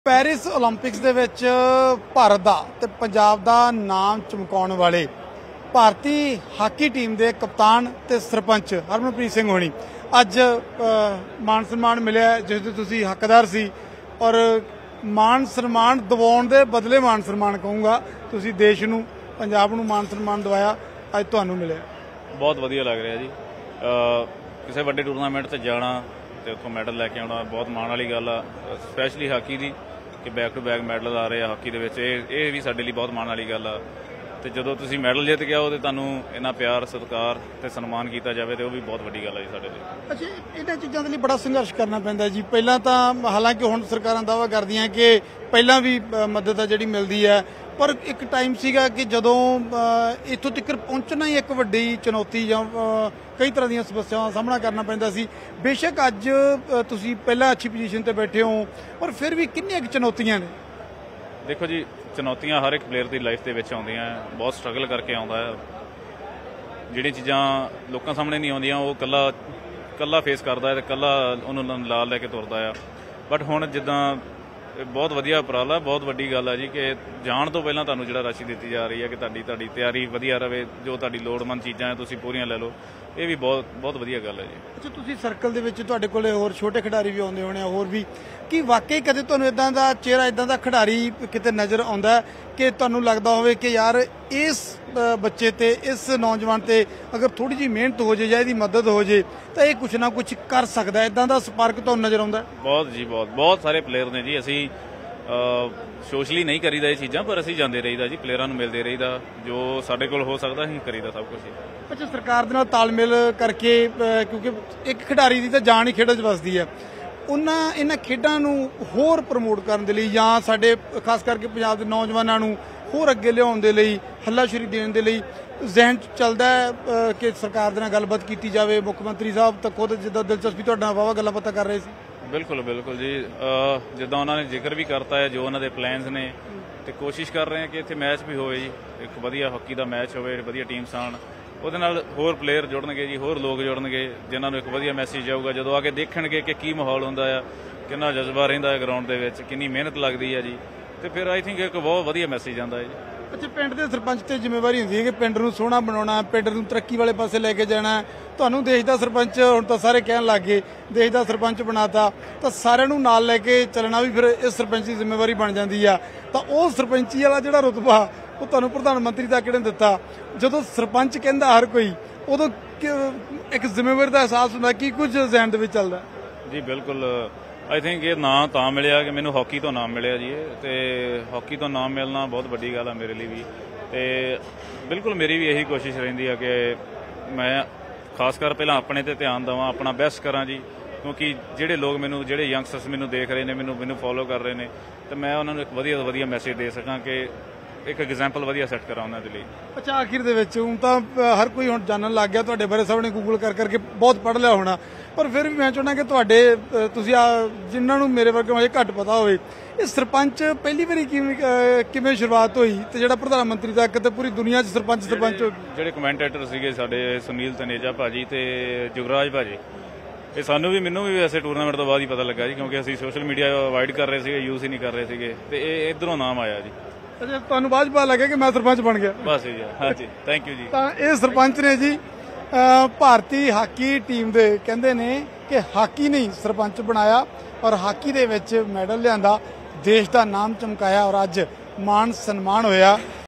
Paris Olympics ਦੇ ਵਿੱਚ ਭਾਰਤ ਦਾ ਤੇ ਪੰਜਾਬ ਦਾ ਨਾਮ ਚਮਕਾਉਣ ਵਾਲੇ ਭਾਰਤੀ ਹਾਕੀ ਟੀਮ ਦੇ ਕਪਤਾਨ ਤੇ ਸਰਪੰਚ ਹਰਮਨਪ੍ਰੀਤ ਸਿੰਘ ਹੋਣੀ ਅੱਜ ਮਾਨ ਸਨਮਾਨ ਮਿਲਿਆ ਜਿਸ ਦੇ ਤੁਸੀਂ ਹੱਕਦਾਰ ਸੀ ਔਰ ਮਾਨ ਸਨਮਾਨ ਦਿਵਾਉਣ ਦੇ ਬਦਲੇ ਮਾਨ ਸਨਮਾਨ ਕਹੂੰਗਾ ਤੁਸੀਂ ਦੇਸ਼ ਨੂੰ ਪੰਜਾਬ ਨੂੰ ਮਾਨ ਸਨਮਾਨ ਦਵਾਇਆ ਅੱਜ ਤੁਹਾਨੂੰ ਮਿਲਿਆ। ਬਹੁਤ ਵਧੀਆ ਲੱਗ ਰਿਹਾ ਜੀ। ਕਿਸੇ ਵੱਡੇ ਟੂਰਨਾਮੈਂਟ ਤੇ ਜਾਣਾ ਤੇ ਉੱਥੋਂ ਮੈਡਲ ਲੈ ਕੇ ਆਉਣਾ ਬਹੁਤ ਮਾਣ ਵਾਲੀ ਗੱਲ ਆ, ਸਪੈਸ਼ਲੀ ਹਾਕੀ ਦੀ ਕਿ ਬੈਕ ਟੂ ਬੈਕ ਮੈਡਲ ਆ ਰਹੇ ਆ ਹਾਕੀ ਦੇ ਵਿੱਚ। ਇਹ ਵੀ ਸਾਡੇ ਲਈ ਬਹੁਤ ਮਾਣ ਵਾਲੀ ਗੱਲ ਆ ਤੇ ਜਦੋਂ ਤੁਸੀਂ ਮੈਡਲ ਜਿੱਤ ਕੇ ਆਓ ਤੇ ਤੁਹਾਨੂੰ ਇੰਨਾ ਪਿਆਰ ਸਤਿਕਾਰ ਤੇ ਸਨਮਾਨ ਕੀਤਾ ਜਾਵੇ ਤੇ ਉਹ ਵੀ ਬਹੁਤ ਵੱਡੀ ਗੱਲ ਆ ਜੀ ਸਾਡੇ ਲਈ। ਅੱਛਾ, ਇਹਨਾਂ ਚੀਜ਼ਾਂ ਦੇ ਲਈ ਬੜਾ ਸੰਘਰਸ਼ ਕਰਨਾ ਪੈਂਦਾ ਜੀ। ਪਹਿਲਾਂ ਤਾਂ ਹਾਲਾਂਕਿ ਹੁਣ ਸਰਕਾਰਾਂ ਦਾਅਵਾ ਕਰਦੀਆਂ ਕਿ ਪਹਿਲਾਂ ਵੀ ਮਦਦ ਆ ਜਿਹੜੀ ਮਿਲਦੀ ਹੈ, ਪਰ ਇੱਕ ਟਾਈਮ ਸੀਗਾ ਕਿ ਜਦੋਂ ਇੱਥੋਂ ਤੱਕ ਪਹੁੰਚਣਾ ਹੀ ਇੱਕ ਵੱਡੀ ਚੁਣੌਤੀ ਜਾਂ ਕਈ ਤਰ੍ਹਾਂ ਦੀਆਂ ਸਮੱਸਿਆਵਾਂ ਦਾ ਸਾਹਮਣਾ ਕਰਨਾ ਪੈਂਦਾ ਸੀ। ਬੇਸ਼ੱਕ ਅੱਜ ਤੁਸੀਂ ਪਹਿਲਾਂ ਅੱਛੀ ਪੋਜੀਸ਼ਨ ਤੇ ਬੈਠੇ ਹੋ ਪਰ ਫਿਰ ਵੀ ਕਿੰਨੀਆਂ ਕੁ ਚੁਣੌਤੀਆਂ ਨੇ? ਦੇਖੋ ਜੀ, ਚੁਣੌਤੀਆਂ ਹਰ ਇੱਕ ਪਲੇਅਰ ਦੀ ਲਾਈਫ ਦੇ ਵਿੱਚ ਆਉਂਦੀਆਂ, ਬਹੁਤ ਸਟਰਗਲ ਕਰਕੇ ਆਉਂਦਾ ਹੈ। ਜਿਹੜੀਆਂ ਚੀਜ਼ਾਂ ਲੋਕਾਂ ਸਾਹਮਣੇ ਨਹੀਂ ਆਉਂਦੀਆਂ ਉਹ ਕੱਲਾ ਫੇਸ ਕਰਦਾ ਹੈ ਤੇ ਕੱਲਾ ਉਹਨੂੰ ਨਾਲ ਲੈ ਕੇ ਤੁਰਦਾ ਆ। ਬਟ ਹੁਣ ਜਿੱਦਾਂ ਬਹੁਤ ਵਧੀਆ ਉਪਰਾਲਾ, ਬਹੁਤ ਵੱਡੀ ਗੱਲ ਆ ਜੀ ਕਿ ਜਾਣ ਤੋਂ ਪਹਿਲਾਂ ਤੁਹਾਨੂੰ ਜਿਹੜਾ ਰਾਸ਼ੀ ਦਿੱਤੀ ਜਾ ਰਹੀ ਹੈ ਕਿ ਤੁਹਾਡੀ ਤਿਆਰੀ ਵਧੀਆ ਰਹੇ, ਜੋ ਤੁਹਾਡੀ ਲੋੜਵੰਦ ਚੀਜ਼ਾਂ ਤੁਸੀਂ ਪੂਰੀਆਂ ਲੈ ਲਓ, ਇਹ ਵੀ ਬਹੁਤ ਵਧੀਆ ਗੱਲ ਹੈ ਜੀ। ਅੱਛਾ, ਤੁਸੀਂ ਸਰਕਲ ਦੇ ਵਿੱਚ ਤੁਹਾਡੇ ਕੋਲੇ ਹੋਰ ਛੋਟੇ ਖਿਡਾਰੀ ਵੀ ਆਉਂਦੇ ਹੋਣੇ, ਹੋਰ ਵੀ ਕੀ ਵਾਕਈ ਕਦੇ ਤੁਹਾਨੂੰ ਇਦਾਂ ਦਾ ਚਿਹਰਾ, ਇਦਾਂ ਦਾ ਖਿਡਾਰੀ ਕਿਤੇ ਨਜ਼ਰ ਆਉਂਦਾ ਕਿ ਤੁਹਾਨੂੰ ਲੱਗਦਾ ਹੋਵੇ ਕਿ ਯਾਰ ਇਸ ਬੱਚੇ ਤੇ ਇਸ ਨੌਜਵਾਨ ਤੇ ਅਗਰ ਥੋੜੀ ਜਿਹੀ ਮਿਹਨਤ ਹੋ ਜਾਏ ਜਾਂ ਇਹਦੀ ਮਦਦ ਹੋ ਜਾਏ ਤਾਂ ਇਹ ਕੁਛ ਨਾ ਕੁਛ ਕਰ ਸਕਦਾ, ਇਦਾਂ ਦਾ ਸਪਾਰਕ ਤੁਹਾਨੂੰ ਨਜ਼ਰ ਆਉਂਦਾ? ਬਹੁਤ ਜੀ, ਬਹੁਤ ਸਾਰੇ ਪਲੇਅਰ ਨੇ ਜੀ। ਅਸੀਂ ਸੋਸ਼ਲੀ ਨਹੀਂ ਕਰੀਦਾ ਇਹ ਚੀਜ਼ਾਂ, ਪਰ ਅਸੀਂ ਜਾਂਦੇ ਰਹੀਦਾ ਜੀ, ਪਲੇਅਰਾਂ ਨੂੰ ਮਿਲਦੇ ਰਹੀਦਾ, ਜੋ ਸਾਡੇ ਕੋਲ ਹੋ ਸਕਦਾ ਅਸੀਂ ਕਰੀਦਾ ਸਭ ਕੁਝ। ਅੱਛਾ, ਸਰਕਾਰ ਦੇ ਨਾਲ ਤਾਲਮੇਲ ਕਰਕੇ, ਕਿਉਂਕਿ ਇੱਕ ਖਿਡਾਰੀ ਦੀ ਤਾਂ ਜਾਨ ਹੀ ਖੇਡਾਂ 'ਚ ਵਸਦੀ ਹੈ, ਇਹਨਾਂ ਖੇਡਾਂ ਨੂੰ ਹੋਰ ਪ੍ਰਮੋਟ ਕਰਨ ਦੇ ਲਈ ਜਾਂ ਸਾਡੇ ਖਾਸ ਕਰਕੇ ਪੰਜਾਬ ਦੇ ਨੌਜਵਾਨਾਂ ਨੂੰ ਹੋਰ ਅੱਗੇ ਲਿਆਉਣ ਦੇ ਲਈ, ਹੱਲਾਸ਼ੇਰੀ ਦੇਣ ਦੇ ਲਈ ਜ਼ਿਹਨ 'ਚ ਚੱਲਦਾ ਹੈ ਕਿ ਸਰਕਾਰ ਦੇ ਨਾਲ ਗੱਲਬਾਤ ਕੀਤੀ ਜਾਵੇ? ਮੁੱਖ ਮੰਤਰੀ ਸਾਹਿਬ ਤਾਂ ਖੁਦ ਜਿੱਦਾਂ ਦਿਲਚਸਪੀ ਤੁਹਾਡੇ ਨਾਲ ਵਾਹਵਾ ਗੱਲਾਂ ਬਾਤਾਂ ਕਰ ਰਹੇ ਸੀ। ਬਿਲਕੁਲ ਜੀ, ਜਿੱਦਾਂ ਉਹਨਾਂ ਨੇ ਜ਼ਿਕਰ ਵੀ ਕਰਤਾ ਹੈ ਜੋ ਉਹਨਾਂ ਦੇ ਪਲਾਨਸ ਨੇ, ਤੇ ਕੋਸ਼ਿਸ਼ ਕਰ ਰਹੇ ਹਾਂ ਕਿ ਇੱਥੇ ਮੈਚ ਵੀ ਹੋਵੇ ਜੀ, ਇੱਕ ਵਧੀਆ ਹਾਕੀ ਦਾ ਮੈਚ ਹੋਵੇ, ਵਧੀਆ ਟੀਮਸ ਆਉਣ, ਉਹਦੇ ਨਾਲ ਹੋਰ ਪਲੇਅਰ ਜੁੜਨਗੇ ਜੀ, ਹੋਰ ਲੋਕ ਜੁੜਨਗੇ ਜਿਨ੍ਹਾਂ ਨੂੰ ਇੱਕ ਵਧੀਆ ਮੈਸੇਜ ਜਾਊਗਾ। ਜਦੋਂ ਆ ਕੇ ਦੇਖਣਗੇ ਕਿ ਕੀ ਮਾਹੌਲ ਹੁੰਦਾ ਆ, ਕਿੰਨਾ ਜਜ਼ਬਾ ਰਹਿੰਦਾ ਹੈ ਗਰਾਊਂਡ ਦੇ ਵਿੱਚ, ਕਿੰਨੀ ਮਿਹਨਤ ਲੱਗਦੀ ਹੈ ਜੀ, ਤੇ ਫਿਰ ਆਈ ਥਿੰਕ ਇੱਕ ਬਹੁਤ ਵਧੀਆ ਮੈਸੇਜ ਆਉਂਦਾ ਹੈ ਜੀ। ਅੱਛਾ, ਪਿੰਡ ਦੇ ਸਰਪੰਚ ਤੇ ਜ਼ਿੰਮੇਵਾਰੀ ਹੁੰਦੀ ਹੈ ਕਿ ਪਿੰਡ ਨੂੰ ਸੋਹਣਾ ਬਣਾਉਣਾ, ਪਿੰਡ ਨੂੰ ਤਰੱਕੀ ਵਾਲੇ ਪਾਸੇ ਲੈ ਕੇ ਜਾਣਾ। ਤੁਹਾਨੂੰ ਦੇਸ਼ ਦਾ ਸਰਪੰਚ ਹੁਣ ਤਾਂ ਸਾਰੇ ਕਹਿਣ ਲੱਗ ਗਏ, ਦੇਸ਼ ਦਾ ਸਰਪੰਚ ਬਣਾਤਾ ਤਾਂ ਸਾਰਿਆਂ ਨੂੰ ਨਾਲ ਲੈ ਕੇ ਚੱਲਣਾ ਵੀ ਫਿਰ ਇਸ ਸਰਪੰਚ ਦੀ ਜ਼ਿੰਮੇਵਾਰੀ ਬਣ ਜਾਂਦੀ ਆ। ਤਾਂ ਉਹ ਸਰਪੰਚੀ ਵਾਲਾ ਜਿਹੜਾ ਰੁਤਬਾ ਉਹ ਤੁਹਾਨੂੰ ਪ੍ਰਧਾਨ ਮੰਤਰੀ ਤੱਕ ਨੇ ਦਿੱਤਾ। ਜਦੋਂ ਸਰਪੰਚ ਕਹਿੰਦਾ ਹਰ ਕੋਈ, ਉਦੋਂ ਇੱਕ ਜ਼ਿੰਮੇਵਾਰੀ ਦਾ ਅਹਿਸਾਸ ਹੁੰਦਾ। ਕੀ ਕੁਝ ਜ਼ਿਹਨ ਦੇ ਵਿੱਚ ਚੱਲਦਾ? ਜੀ ਬਿਲਕੁਲ, ਆਈ ਥਿੰਕ ਇਹ ਨਾਂ ਤਾਂ ਮਿਲਿਆ ਕਿ ਮੈਨੂੰ ਹਾਕੀ ਤੋਂ ਨਾਮ ਮਿਲਿਆ ਜੀ, ਤੇ ਹਾਕੀ ਤੋਂ ਨਾਮ ਮਿਲਣਾ ਬਹੁਤ ਵੱਡੀ ਗੱਲ ਆ ਮੇਰੇ ਲਈ ਵੀ। ਤੇ ਬਿਲਕੁਲ ਮੇਰੀ ਵੀ ਇਹੀ ਕੋਸ਼ਿਸ਼ ਰਹਿੰਦੀ ਆ ਕਿ ਮੈਂ ਖਾਸ ਕਰ ਪਹਿਲਾਂ ਆਪਣੇ ਤੇ ਧਿਆਨ ਦੇਵਾਂ, ਆਪਣਾ ਬੈਸਟ ਕਰਾਂ ਜੀ, ਕਿਉਂਕਿ ਜਿਹੜੇ ਯੰਗਸਟਰਸ ਮੈਨੂੰ ਦੇਖ ਰਹੇ ਨੇ, ਮੈਨੂੰ ਫੋਲੋ ਕਰ ਰਹੇ ਨੇ, ਤੇ ਮੈਂ ਉਹਨਾਂ ਨੂੰ ਇੱਕ ਵਧੀਆ ਮੈਸੇਜ ਦੇ ਸਕਾਂ ਕਿ ਇੱਕ ਐਗਜ਼ਾਮਪਲ ਵਧੀਆ ਸੈੱਟ ਕਰਾਂ ਉਹਨਾਂ ਦੇ ਲਈ। ਅੱਛਾ, ਆਖਿਰ ਦੇ ਵਿੱਚ ਹੁਣ ਤਾਂ ਹਰ ਕੋਈ ਹੁਣ ਜਾਣਨ ਲੱਗ ਗਿਆ ਤੁਹਾਡੇ ਬਾਰੇ, ਸਭ ਨੇ ਗੂਗਲ ਕਰਕੇ ਬਹੁਤ ਪੜ੍ਹ ਲਿਆ ਹੋਣਾ, ਪਰ ਫਿਰ ਵੀ ਮੈਂ ਚਾਹੁੰਦਾ ਕਿ ਤੁਸੀਂ ਜਿਨ੍ਹਾਂ ਨੂੰ ਮੇਰੇ ਵਰਗੇ ਅਜੇ ਘੱਟ ਪਤਾ ਹੋਵੇ, ਇਹ ਸਰਪੰਚ ਪਹਿਲੀ ਵਾਰੀ ਕਿਵੇਂ ਸ਼ੁਰੂਆਤ ਹੋਈ ਤੇ ਜਿਹੜਾ ਪ੍ਰਧਾਨ ਮੰਤਰੀ ਤੱਕ ਤੇ ਪੂਰੀ ਦੁਨੀਆ 'ਚ ਸਰਪੰਚ ਜਿਹੜੇ ਕਮੈਂਟੇਟਰ ਸੀਗੇ ਸਾਡੇ ਸੁਨੀਲ ਤਨੇਜਾ ਭਾਜੀ ਤੇ ਜੁਗਰਾਜ ਭਾਜੀ, ਇਹ ਮੈਨੂੰ ਵੀ ਵੈਸੇ ਟੂਰਨਾਮੈਂਟ ਤੋਂ ਬਾਅਦ ਹੀ ਪਤਾ ਲੱਗਾ ਜੀ, ਕਿਉਂਕਿ ਅਸੀਂ ਸੋਸ਼ਲ ਮੀਡੀਆ ਅਵਾਇਡ ਕਰ ਰਹੇ ਸੀਗੇ, ਯੂਜ਼ ਹੀ ਨਹੀਂ ਕਰ ਰਹੇ ਸੀਗੇ, ਤੇ ਇਹ ਇੱਧਰੋਂ ਨਾਮ ਆਇਆ ਜੀ। ਅੱਛਾ, ਤੁਹਾਨੂੰ ਬਾਅਦ ਪਤਾ ਲੱਗਿਆ ਕਿ ਮੈਂ ਸਰਪੰਚ ਬਣ ਗਿਆ? ਬਸ ਜੀ, ਹਾਂਜੀ, ਥੈਂਕ ਯੂ ਜੀ। ਤਾਂ ਇਹ ਸਰਪੰਚ ਨੇ ਜੀ ਭਾਰਤੀ ਹਾਕੀ ਟੀਮ ਦੇ, ਕਹਿੰਦੇ ਨੇ ਕਿ ਹਾਕੀ ਨਹੀਂ ਸਰਪੰਚ ਬਣਾਇਆ ਔਰ ਹਾਕੀ ਦੇ ਵਿੱਚ ਮੈਡਲ ਲਿਆਂਦਾ, ਦੇਸ਼ ਦਾ ਨਾਮ ਚਮਕਾਇਆ ਔਰ ਅੱਜ ਮਾਨ ਸਨਮਾਨ ਹੋਇਆ।